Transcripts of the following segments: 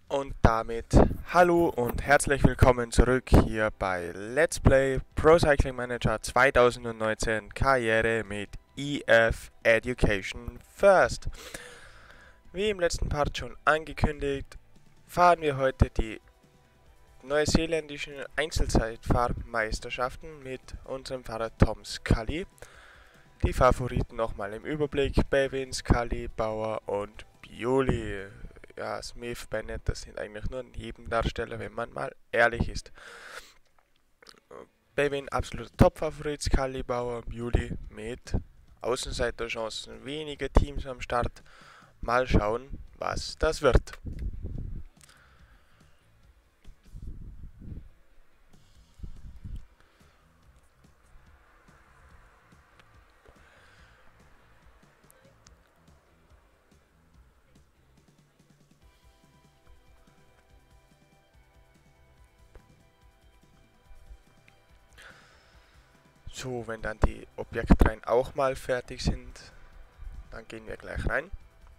Und damit hallo und herzlich willkommen zurück hier bei Let's Play Pro Cycling Manager 2019 Karriere mit EF Education First. Wie im letzten Part schon angekündigt, fahren wir heute die neuseeländischen Einzelzeitfahrmeisterschaften mit unserem Fahrer Tom Scully. Die Favoriten nochmal im Überblick: Bevin, Scully, Bauer und Bewley. Ja, Smith, Bennett, das sind eigentlich nur Nebendarsteller, wenn man mal ehrlich ist. Bevin absoluter Top-Favorit, Scully, Bauer, Bewley mit Außenseiterchancen, wenige Teams am Start. Mal schauen, was das wird. So, wenn dann die Objektreihen auch mal fertig sind, dann gehen wir gleich rein.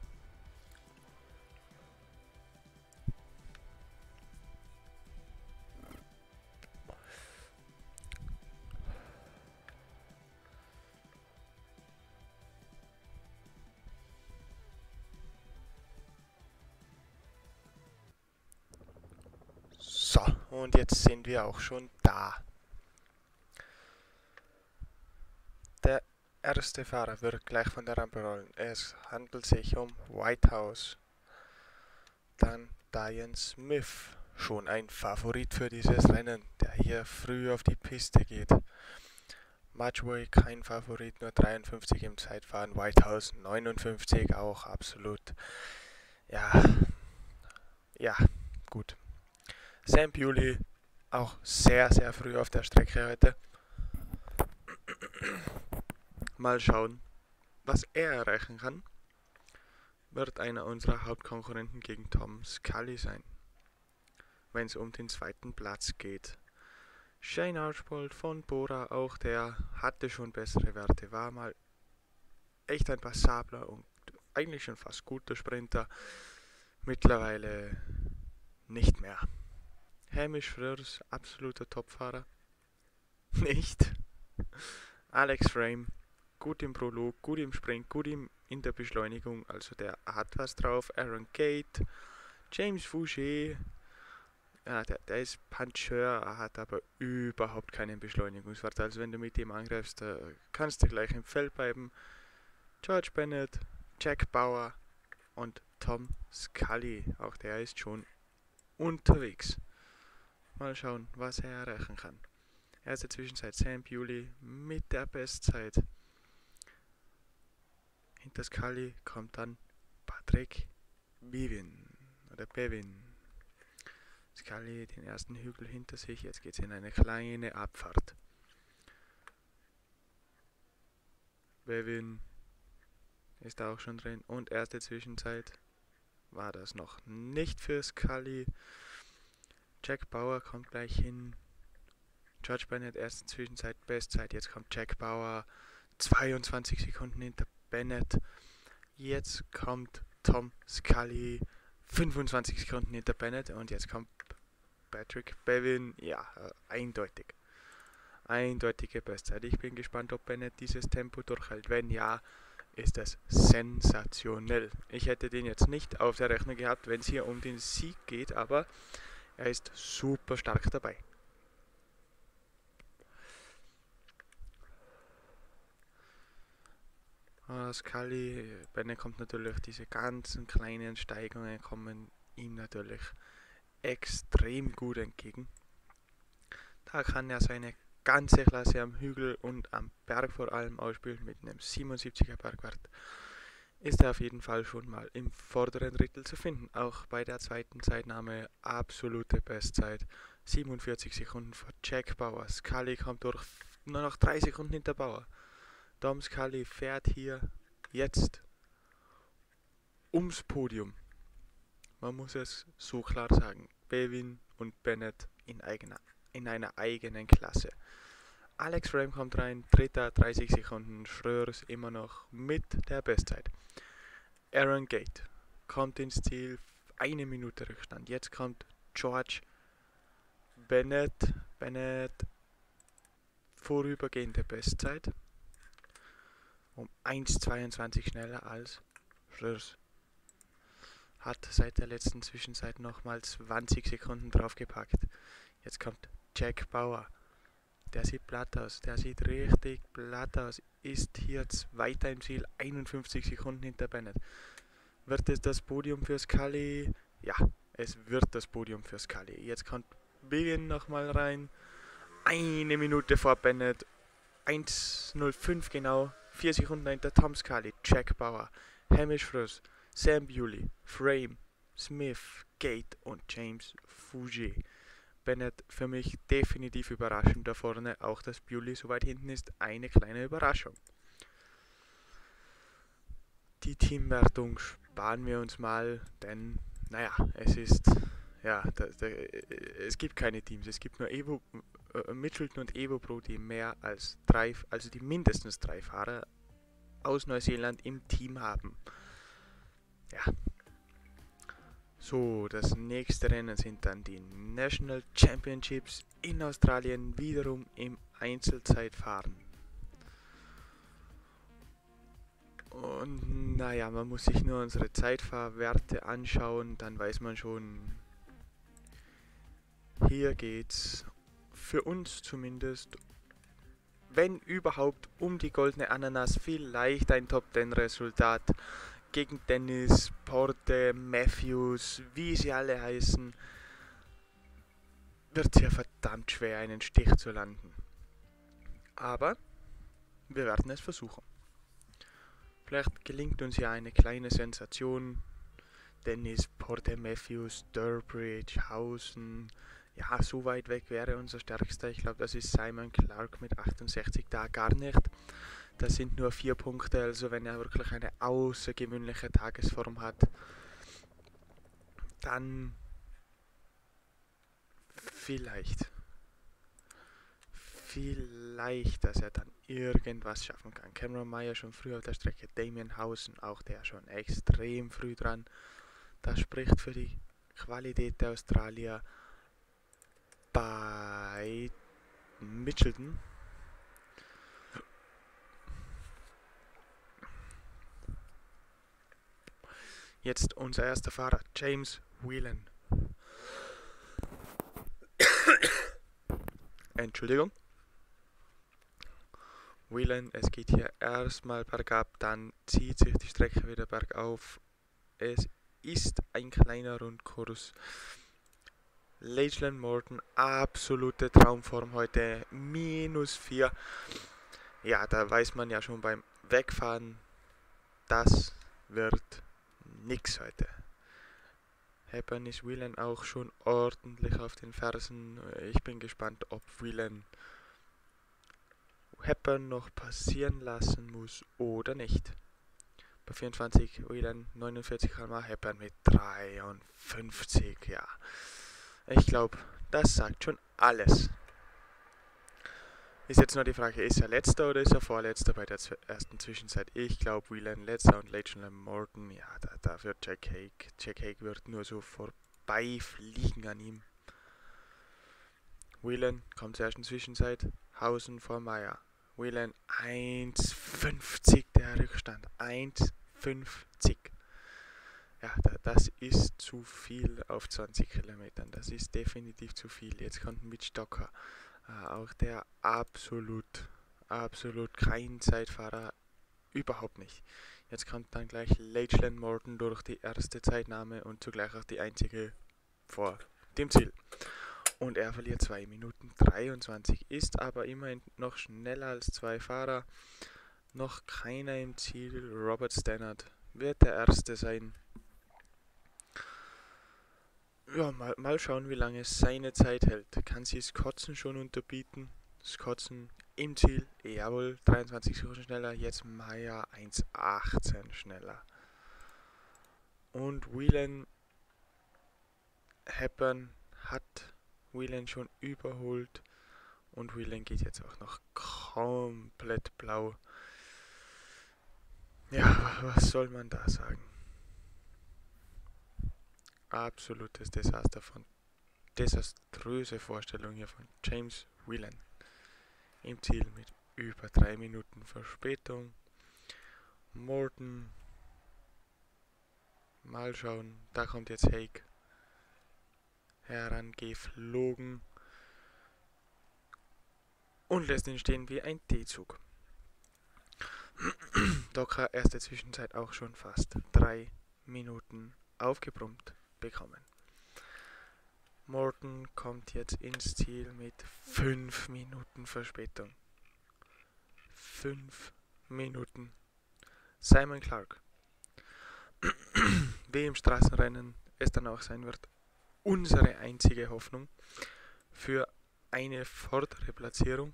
So, und jetzt sind wir auch schon da. Der erste Fahrer wird gleich von der Rampe rollen. Es handelt sich um Whitehouse. Dann Diane Smith, schon ein Favorit für dieses Rennen, der hier früh auf die Piste geht. Mudgway kein Favorit, nur 53 im Zeitfahren. Whitehouse 59, auch absolut. Ja, gut. Sam Bewley auch sehr, sehr früh auf der Strecke heute. Mal schauen, was er erreichen kann. Wird einer unserer Hauptkonkurrenten gegen Tom Scully sein, wenn es um den zweiten Platz geht. Shane Archbold von Bora, auch der hatte schon bessere Werte, war mal echt ein passabler und eigentlich schon fast guter Sprinter, mittlerweile nicht mehr. Hamish Frörs, absoluter Topfahrer, nicht. Alex Frame, gut im Prolog, gut im Sprint, gut in der Beschleunigung, also der hat was drauf. Aaron Gate, James Fouché, ja, der ist Puncheur, er hat aber überhaupt keinen Beschleunigungswert. Also wenn du mit ihm angreifst, kannst du gleich im Feld bleiben. George Bennett, Jack Bauer und Tom Scully, auch der ist schon unterwegs. Mal schauen, was er erreichen kann. Erste Zwischenzeit Sam Bewley mit der Bestzeit. Hinter Scully kommt dann Patrick Bevin. Scully den ersten Hügel hinter sich, jetzt geht es in eine kleine Abfahrt. Bevin ist auch schon drin und erste Zwischenzeit war das noch nicht für Scully. Jack Bauer kommt gleich hin. George Bennett erste Zwischenzeit, Bestzeit, jetzt kommt Jack Bauer 22 Sekunden hinter Bennett. Jetzt kommt Tom Scully 25 Sekunden hinter Bennett und jetzt kommt Patrick Bevin, ja, eindeutig. Eindeutige Bestzeit. Ich bin gespannt, ob Bennett dieses Tempo durchhält. Wenn ja, ist das sensationell. Ich hätte den jetzt nicht auf der Rechnung gehabt, wenn es hier um den Sieg geht, aber er ist super stark dabei. Scully, Bennett kommt natürlich, diese ganzen kleinen Steigungen kommen ihm natürlich extrem gut entgegen. Da kann er seine ganze Klasse am Hügel und am Berg vor allem ausspielen. Mit einem 77er Bergwert ist er auf jeden Fall schon mal im vorderen Drittel zu finden. Auch bei der zweiten Zeitnahme absolute Bestzeit. 47 Sekunden vor Jack Bauer. Scully kommt durch, nur noch 3 Sekunden hinter Bauer. Tom Scully fährt hier jetzt ums Podium. Man muss es so klar sagen. Bevin und Bennett in einer eigenen Klasse. Alex Frame kommt rein, dritter, 30 Sekunden. Schröers immer noch mit der Bestzeit. Aaron Gate kommt ins Ziel, eine Minute Rückstand. Jetzt kommt George Bennett, vorübergehende Bestzeit, um 1,22 schneller als Schröers. Hat seit der letzten Zwischenzeit nochmal 20 Sekunden draufgepackt. Jetzt kommt Jack Bauer. Der sieht platt aus, der sieht richtig platt aus. Ist hier Zweiter im Ziel, 51 Sekunden hinter Bennett. Wird es das Podium für Scully? Ja, es wird das Podium für Scully. Jetzt kommt Biggin nochmal rein. Eine Minute vor Bennett. 1,05 genau. 4 Sekunden hinter Tom Scully, Jack Bauer, Hamish Frews, Sam Bewley, Frame, Smith, Gate und James Fuji. Bennett für mich definitiv überraschend da vorne. Auch dass Bewley so weit hinten ist, eine kleine Überraschung. Die Teamwertung sparen wir uns mal, denn naja, es gibt keine Teams. Es gibt nur Mitchelton und Evo Pro, die mehr als die mindestens 3 Fahrer aus Neuseeland im Team haben. Ja. So, das nächste Rennen sind dann die National Championships in Australien, wiederum im Einzelzeitfahren. Und naja, man muss sich nur unsere Zeitfahrwerte anschauen, dann weiß man schon, hier geht's für uns zumindest, wenn überhaupt, um die goldene Ananas, vielleicht ein Top 10 Resultat gegen Dennis, Porte, Matthews, wie sie alle heißen, wird es ja verdammt schwer, einen Stich zu landen. Aber wir werden es versuchen. Vielleicht gelingt uns ja eine kleine Sensation. Dennis, Porte, Matthews, Durbridge, Hausen. Ja, so weit weg wäre unser Stärkster. Ich glaube, das ist Simon Clark mit 68 da gar nicht. Das sind nur 4 Punkte, also wenn er wirklich eine außergewöhnliche Tagesform hat, dann vielleicht, dass er dann irgendwas schaffen kann. Cameron Meyer schon früh auf der Strecke, Damien Hausen auch der schon extrem früh dran. Das spricht für die Qualität der Australier bei Mitchelton. Jetzt unser erster Fahrer, James Whelan. Entschuldigung. Whelan, es geht hier erstmal bergab, dann zieht sich die Strecke wieder bergauf. Es ist ein kleiner Rundkurs. Lachlan Morton, absolute Traumform heute, -4. Ja, da weiß man ja schon beim Wegfahren, das wird nix heute. Hepburn ist Whelan auch schon ordentlich auf den Fersen. Ich bin gespannt, ob Whelan Hepburn noch passieren lassen muss oder nicht. Bei 24 Whelan, 49 km/h, Hepburn mit 53, ja. Ich glaube, das sagt schon alles. Ist jetzt nur die Frage, ist er letzter oder ist er vorletzter bei der ersten Zwischenzeit? Ich glaube, Whelan letzter und Lachlan Morton, ja, da wird Jack Haig. Jack Haig wird nur so vorbeifliegen an ihm. Whelan kommt zur ersten Zwischenzeit, Hausen vor Meyer. Whelan 1,50 der Rückstand, 1,50. Ja, das ist zu viel auf 20 Kilometern, das ist definitiv zu viel. Jetzt kommt Mitch Docker, auch der absolut kein Zeitfahrer, überhaupt nicht. Jetzt kommt dann gleich Lachlan Morton durch die erste Zeitnahme und zugleich auch die einzige vor dem Ziel. Und er verliert 2 Minuten 23, ist aber immerhin noch schneller als 2 Fahrer. Noch keiner im Ziel. Robert Stannard wird der Erste sein. Ja, mal schauen, wie lange seine Zeit hält. Kann sie Skotzen schon unterbieten? Skotzen im Ziel, jawohl, 23 Sekunden schneller. Jetzt Meyer 1,18 schneller. Und Whelan, Hepburn hat Whelan schon überholt und Whelan geht jetzt auch noch komplett blau. Ja, was soll man da sagen? absolutes Desaster von desaströse Vorstellung hier von James Whelan. Im Ziel mit über 3 Minuten Verspätung. Morton. Mal schauen, da kommt jetzt Hake herangeflogen und lässt ihn stehen wie ein D-Zug. Docker erste Zwischenzeit auch schon fast 3 Minuten aufgebrummt bekommen. Morton kommt jetzt ins Ziel mit 5 Minuten Verspätung. 5 Minuten. Simon Clark, wie im Straßenrennen es dann auch sein wird, unsere einzige Hoffnung für eine vordere Platzierung.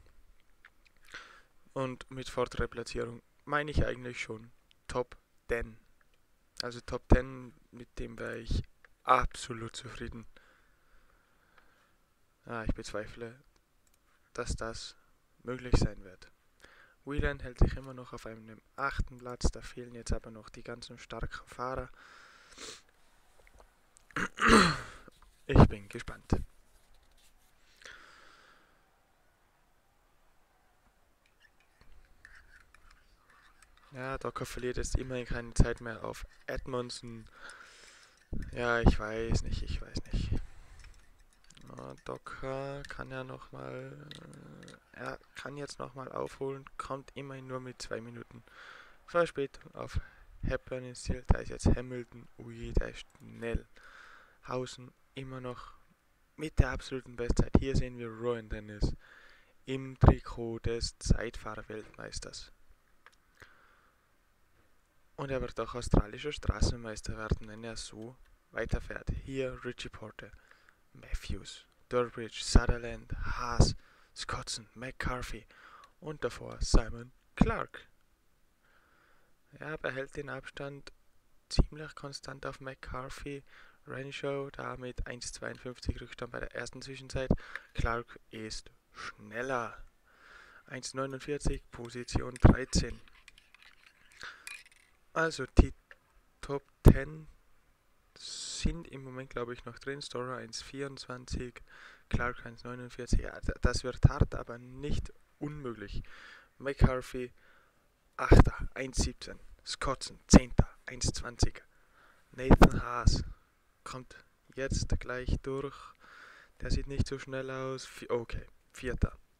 Und mit vordere Platzierung meine ich eigentlich schon Top 10. Also Top 10, mit dem wäre ich absolut zufrieden. Ich bezweifle, dass das möglich sein wird. Whelan hält sich immer noch auf einem 8. Platz, da fehlen jetzt aber noch die ganzen starken Fahrer. Ich bin gespannt. Ja, Docker verliert jetzt immerhin keine Zeit mehr auf Edmondson. Ja, ich weiß nicht. Docker kann ja nochmal, er kann jetzt nochmal aufholen, kommt immerhin nur mit 2 Minuten Verspätung auf Hepburn ins Ziel. Da ist jetzt Hamilton, ui, der ist schnell. Hausen immer noch mit der absoluten Bestzeit. Hier sehen wir Rowan Dennis im Trikot des Zeitfahrerweltmeisters. Und er wird auch australischer Straßenmeister werden, wenn er so weiterfährt. Hier Richie Porte, Matthews, Durbridge, Sutherland, Haas, Scottson, McCarthy und davor Simon Clark. Er behält den Abstand ziemlich konstant auf McCarthy. Renshaw da mit 1,52 Rückstand bei der ersten Zwischenzeit. Clark ist schneller. 1,49, Position 13. Also die Top 10 sind im Moment, glaube ich, noch drin. Storer 1,24, Clark 1,49. Ja, das wird hart, aber nicht unmöglich. McCarthy 8. 1,17. Scottson 10. 1,20. Nathan Haas kommt jetzt gleich durch. Der sieht nicht so schnell aus. Okay, 4.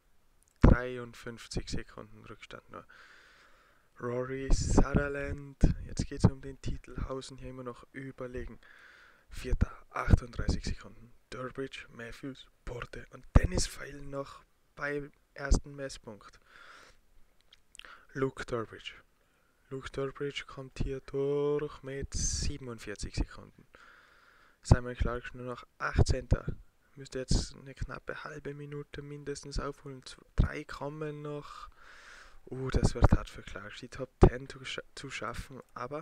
53 Sekunden Rückstand nur. Rory Sutherland, jetzt geht es um den Titel, Hausen hier immer noch überlegen. 4. 38 Sekunden. Durbridge, Matthews, Porte und Dennis feilen noch beim ersten Messpunkt. Luke Durbridge kommt hier durch mit 47 Sekunden. Simon Clark nur noch 18. Müsste jetzt eine knappe halbe Minute mindestens aufholen. 3 kommen noch. Das wird hart für Clark, die Top 10 zu schaffen, aber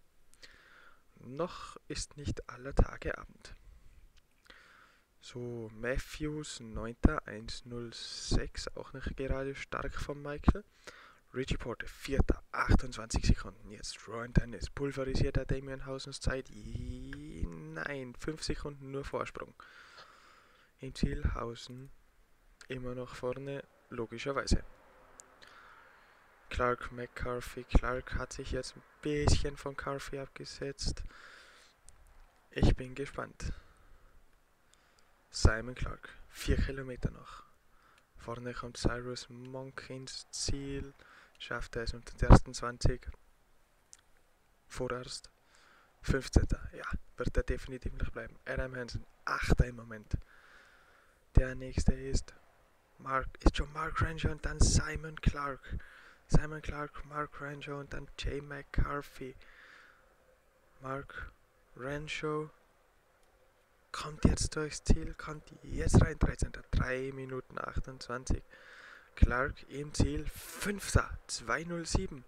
noch ist nicht aller Tage Abend. So, Matthews 9. 1,06, auch nicht gerade stark von Michael. Richie Porte 4. 28 Sekunden. Jetzt Rowan Dennis. Pulverisiert er Damien Hausens Zeit? Nein, 5 Sekunden nur Vorsprung. Im Ziel Hausen immer noch vorne, logischerweise. Clark, McCarthy. Clark hat sich jetzt ein bisschen von Carthy abgesetzt. Ich bin gespannt. Simon Clark, 4 Kilometer noch. Vorne kommt Cyrus Monk ins Ziel. Schafft er es unter den ersten 20. Vorerst. 15. Ja, wird er definitiv nicht bleiben. Adam Hansen, 8. im Moment. Der nächste ist schon Mark Renshaw und dann Simon Clark. Simon Clark, Mark Renshaw und dann Jay McCarthy. Mark Renshaw kommt jetzt durchs Ziel, kommt jetzt rein, 13. 3 Minuten 28. Clark im Ziel, 5. 2:07.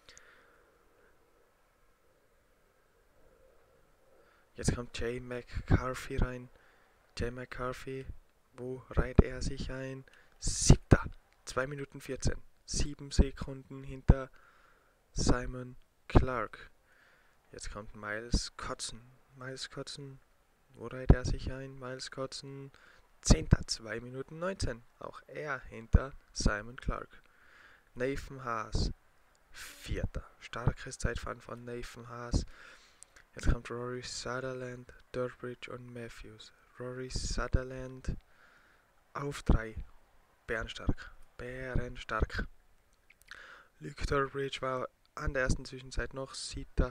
Jetzt kommt Jay McCarthy rein. Jay McCarthy, wo reiht er sich ein? 7. 2 Minuten 14. 7 Sekunden hinter Simon Clark. Jetzt kommt Miles Scottson. Wo reiht er sich ein? Miles Kotzen, 10. 2 Minuten 19. Auch er hinter Simon Clark. Nathan Haas, 4. Starkes Zeitfahren von Nathan Haas. Jetzt kommt Rory Sutherland, Durbridge und Matthews. Rory Sutherland auf 3. Bärenstark. Luke Durbridge war an der ersten Zwischenzeit noch 7.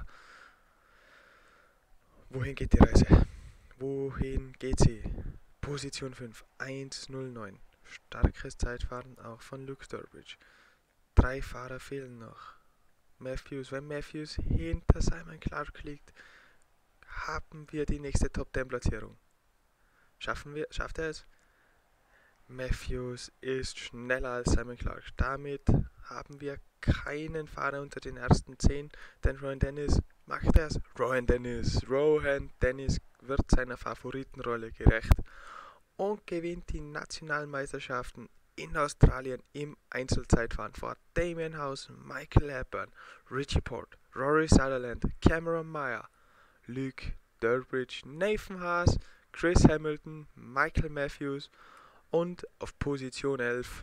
Wohin geht die Reise? Wohin geht sie? Position 5, 1:09. Starkes Zeitfahren auch von Luke Durbridge. 3 Fahrer fehlen noch. Wenn Matthews hinter Simon Clark liegt, haben wir die nächste Top-10-Platzierung. Schafft er es? Matthews ist schneller als Simon Clark. Damit haben wir keinen Fahrer unter den ersten 10, denn Rohan Dennis macht es. Rohan Dennis wird seiner Favoritenrolle gerecht und gewinnt die Nationalmeisterschaften in Australien im Einzelzeitfahren vor Damien Howson, Michael Hepburn, Richie Porte, Rory Sutherland, Cameron Meyer, Luke Durbridge, Nathan Haas, Chris Hamilton, Michael Matthews und auf Position 11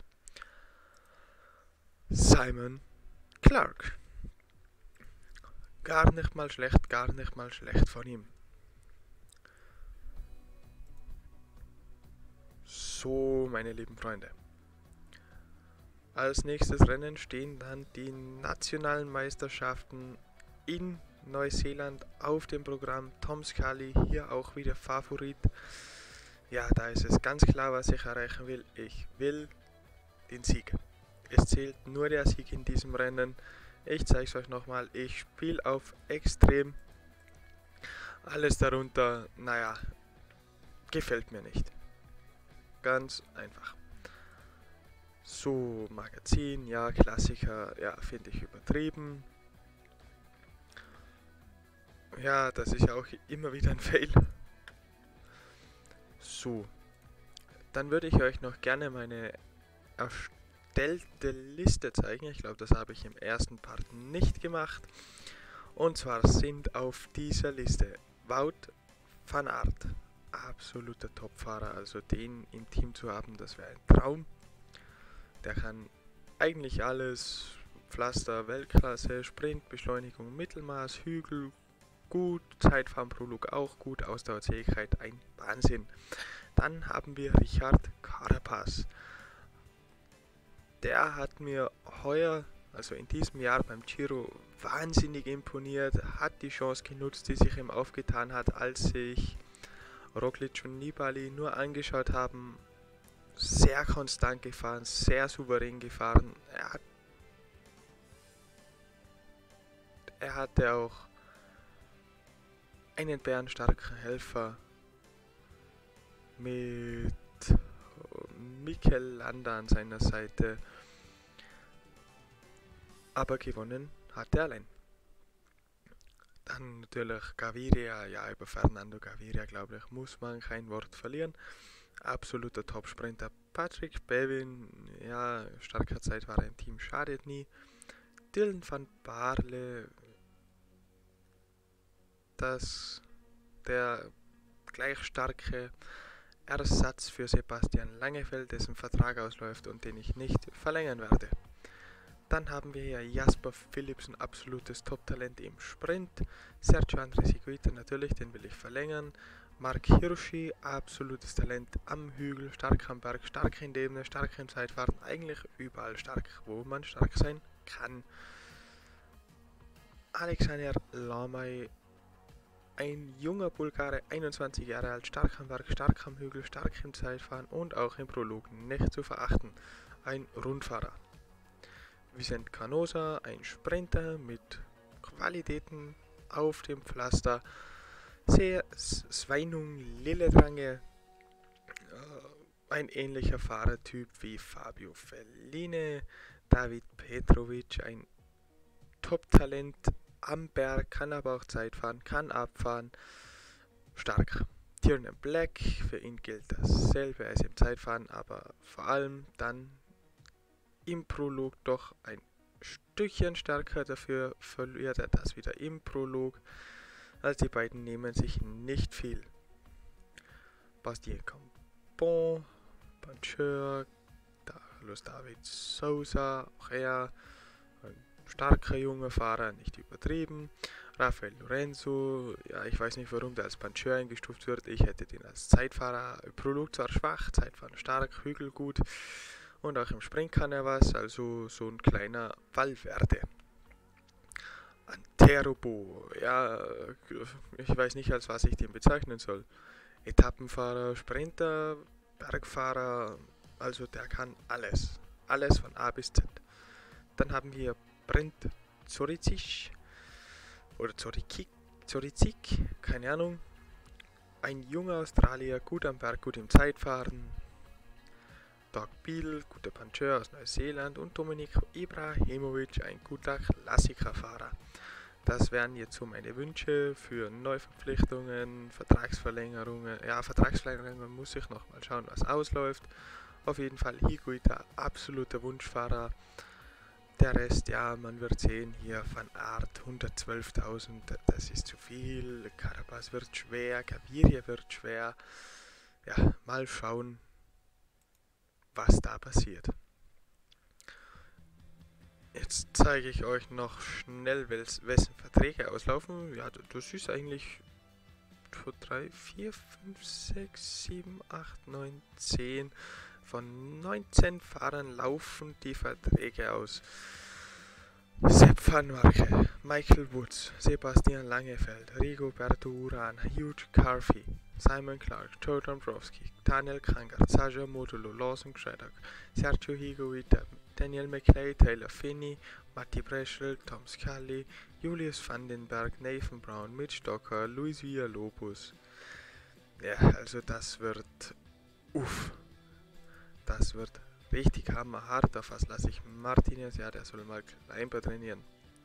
Simon Clark. Gar nicht mal schlecht von ihm. So, meine lieben Freunde. Als nächstes Rennen stehen dann die nationalen Meisterschaften in Neuseeland auf dem Programm. Tom Scully hier auch wieder Favorit. Ja, da ist es ganz klar, was ich erreichen will. Ich will den Sieg. Es zählt nur der Sieg in diesem Rennen. Ich zeige es euch nochmal. Ich spiele auf extrem. Alles darunter, naja, gefällt mir nicht. Ganz einfach. So, Magazin, ja, Klassiker, ja, finde ich übertrieben. Ja, das ist ja auch immer wieder ein Fail. So, dann würde ich euch noch gerne meine erstellte Liste zeigen. Ich glaube, das habe ich im ersten Part nicht gemacht. Und zwar sind auf dieser Liste Wout van Aert, absoluter Topfahrer, also den im Team zu haben, das wäre ein Traum. Der kann eigentlich alles, Pflaster, Weltklasse, Sprint, Beschleunigung, Mittelmaß, Hügel, gut, Zeitfahren, Prolog auch gut, Ausdauerfähigkeit, ein Wahnsinn. Dann haben wir Richard Carapaz. Der hat mir heuer, also in diesem Jahr beim Giro, wahnsinnig imponiert, hat die Chance genutzt, die sich ihm aufgetan hat, als sich Roglic und Nibali nur angeschaut haben. Sehr konstant gefahren, sehr souverän gefahren. Er hatte auch einen bärenstarken Helfer mit Mikel Landa an seiner Seite. Aber gewonnen hat er allein. Dann natürlich Gaviria, ja, über Fernando Gaviria, glaube ich, muss man kein Wort verlieren. Absoluter Top-Sprinter. Patrick Bevin, ja, starker Zeitfahrer im Team, schadet nie. Dylan van Baarle, der gleich starke Ersatz für Sebastian Langefeld, dessen Vertrag ausläuft und den ich nicht verlängern werde. Dann haben wir hier Jasper Philipsen, absolutes Top-Talent im Sprint. Sergio Andrés Higuita, natürlich, den will ich verlängern. Mark Hirschi, absolutes Talent am Hügel, stark am Berg, stark in der Ebene, stark im Zeitfahren, eigentlich überall stark, wo man stark sein kann. Alexander Lamay, ein junger Bulgare, 21 Jahre alt, stark am Berg, stark am Hügel, stark im Zeitfahren und auch im Prolog nicht zu verachten. Ein Rundfahrer. Vicent Canosa, ein Sprinter mit Qualitäten auf dem Pflaster. Sveinung Lilledrange, ein ähnlicher Fahrertyp wie Fabio Felline. David Petrovic, ein Top-Talent am Berg, kann aber auch Zeitfahren, kann abfahren, stark. Tiernan Black, für ihn gilt dasselbe, er ist im Zeitfahren, aber vor allem dann im Prolog doch ein Stückchen stärker, dafür verliert er das wieder im Prolog. Also die beiden nehmen sich nicht viel. Bastien Campon, Pancheur, Carlos David Sousa, auch er, ein starker junger Fahrer, nicht übertrieben. Rafael Lorenzo, ja, ich weiß nicht, warum der als Pancheur eingestuft wird. Ich hätte den als Zeitfahrer, Prolog zwar schwach, Zeitfahrer stark, Hügel gut und auch im Sprint kann er was, also so ein kleiner Valverde. Anterobo, ja, ich weiß nicht, als was ich den bezeichnen soll. Etappenfahrer, Sprinter, Bergfahrer, also der kann alles. Alles von A bis Z. Dann haben wir Brent Zorizic oder Zorizic, keine Ahnung. Ein junger Australier, gut am Berg, gut im Zeitfahren. Doug Beal, guter Pancheur aus Neuseeland und Dominik Ibrahimovic, ein guter Klassikerfahrer. Das wären jetzt so meine Wünsche für Neuverpflichtungen, Vertragsverlängerungen. Ja, Vertragsverlängerungen muss ich noch mal schauen, was ausläuft. Auf jeden Fall Higuita, absoluter Wunschfahrer. Der Rest, ja, man wird sehen, hier Van Aert 112.000, das ist zu viel. Carapaz wird schwer, Gaviria wird schwer. Ja, mal schauen, was da passiert. Jetzt zeige ich euch noch schnell, wessen Verträge auslaufen. Ja, das ist eigentlich 3, 4, 5, 6, 7, 8, 9, 10. Von 19 Fahrern laufen die Verträge aus. Sepp van Marke, Michael Woods, Sebastian Langefeld, Rigoberto Urán, Hugh Carthy, Simon Clark, Joe Dombrowski, Daniel Kranger, Sasha Modulo, Lawson Craddock, Sergio Higuita, Daniel McLeod, Taylor Finney, Matti Breschel, Tom Scully, Julius Vandenberg, Nathan Brown, Mitch Docker, Luis Villalobos. Ja, also das wird das wird richtig hammerhart. Auf was lasse ich Martinez? Ja, der soll mal Climber trainieren.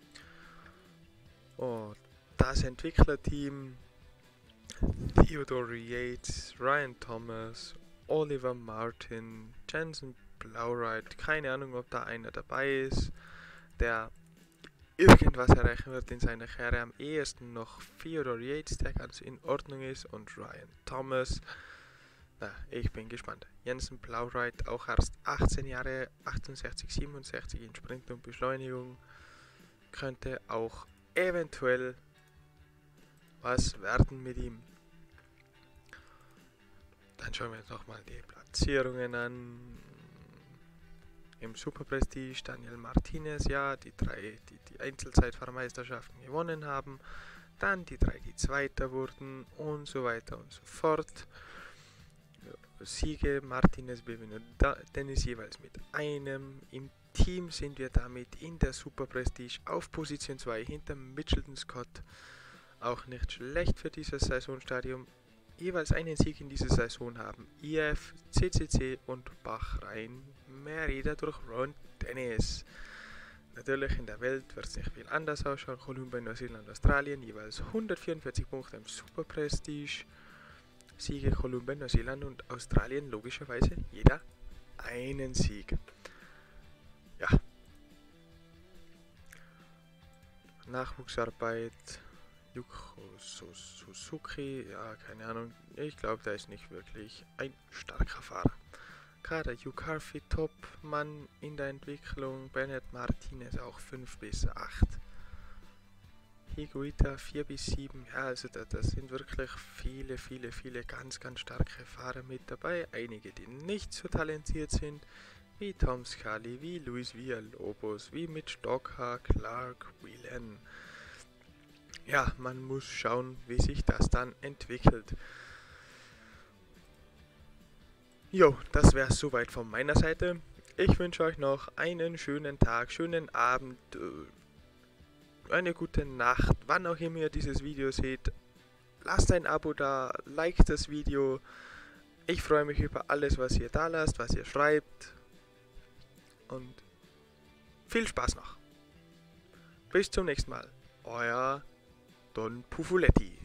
Oh, das Entwicklerteam: Theodore Yates, Ryan Thomas, Oliver Martin, Jensen Plowright. Keine Ahnung, ob da einer dabei ist, der irgendwas erreichen wird in seiner Karriere. Am ehesten noch Theodore Yates, der ganz in Ordnung ist, und Ryan Thomas. Na, ich bin gespannt. Jensen Plowright, auch erst 18 Jahre, 68, 67 in Sprint und Beschleunigung. Könnte auch eventuell was werden mit ihm. Dann schauen wir uns nochmal die Platzierungen an. Im Super Prestige Daniel Martinez, ja, die drei, die Einzelzeitfahrmeisterschaften gewonnen haben. Dann die drei, die Zweiter wurden und so weiter und so fort. Siege: Martinez, Bevin und Dennis jeweils mit einem. Im Team sind wir damit in der Super Prestige auf Position 2 hinter Mitchelton Scott. Auch nicht schlecht für dieses Saisonstadium. Jeweils einen Sieg in dieser Saison haben IF, CCC und Bahrain. Mehr Räder durch Ron Dennis. Natürlich in der Welt wird es nicht viel anders ausschauen. Kolumbien, Neuseeland, Australien jeweils 144 Punkte im Super Prestige. Siege: Kolumbien, Neuseeland und Australien logischerweise jeder einen Sieg. Ja. Nachwuchsarbeit: Yuko Suzuki, ja, keine Ahnung, ich glaube, der ist nicht wirklich ein starker Fahrer. Kader: Hugh Carthy, Top-Mann in der Entwicklung, Bennett Martinez auch 5 bis 8. Higuita 4 bis 7, ja, also das sind wirklich viele ganz starke Fahrer mit dabei. Einige, die nicht so talentiert sind, wie Tom Scully, wie Luis Villalobos, wie Mitch Docker, Clark, Whelan. Ja, man muss schauen, wie sich das dann entwickelt. Jo, das wäre es soweit von meiner Seite. Ich wünsche euch noch einen schönen Tag, schönen Abend, eine gute Nacht, wann auch immer ihr dieses Video seht. Lasst ein Abo da, liked das Video. Ich freue mich über alles, was ihr da lasst, was ihr schreibt. Und viel Spaß noch. Bis zum nächsten Mal. Euer Don Pufuletti.